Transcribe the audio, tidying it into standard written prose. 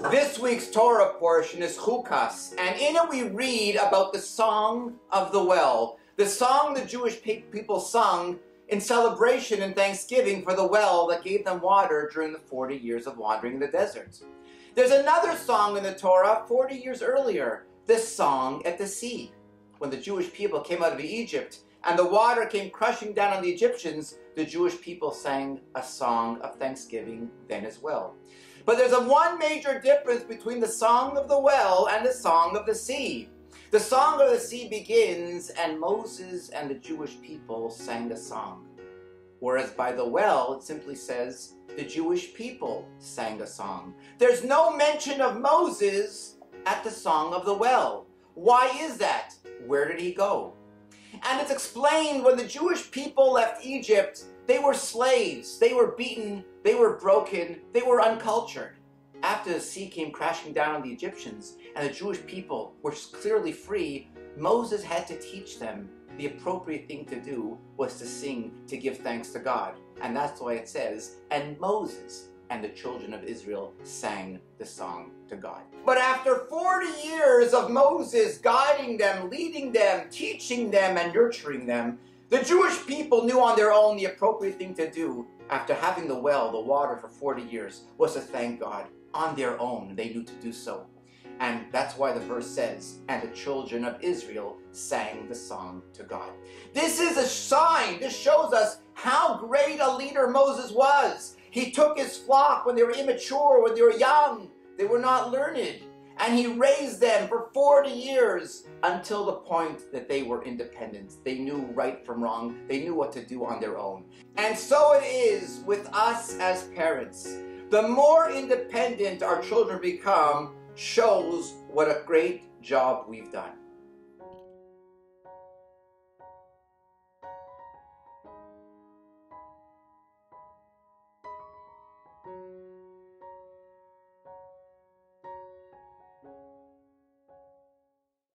This week's Torah portion is Chukat, and in it we read about the Song of the Well, the song the Jewish people sung in celebration and thanksgiving for the well that gave them water during the 40 years of wandering in the desert. There's another song in the Torah 40 years earlier, the Song at the Sea. When the Jewish people came out of Egypt and the water came crushing down on the Egyptians, the Jewish people sang a song of thanksgiving then as well. But there's one major difference between the Song of the Well and the Song of the Sea. The Song of the Sea begins, and Moses and the Jewish people sang the song. Whereas by the well, it simply says, the Jewish people sang the song. There's no mention of Moses at the Song of the Well. Why is that? Where did he go? And it's explained when the Jewish people left Egypt, they were slaves, they were beaten, they were broken, they were uncultured. After the sea came crashing down on the Egyptians and the Jewish people were clearly free, Moses had to teach them the appropriate thing to do was to sing, to give thanks to God. And that's why it says, and Moses and the children of Israel sang the song to God. But after 40 years of Moses guiding them, leading them, teaching them, and nurturing them, the Jewish people knew on their own the appropriate thing to do after having the well, the water for 40 years, was to thank God. On their own, they knew to do so. And that's why the verse says, and the children of Israel sang the song to God. This is a sign. This shows us how great a leader Moses was. He took his flock when they were immature, when they were young. They were not learned. And he raised them for 40 years until the point that they were independent. They knew right from wrong. They knew what to do on their own. And so it is with us as parents. The more independent our children become shows what a great job we've done.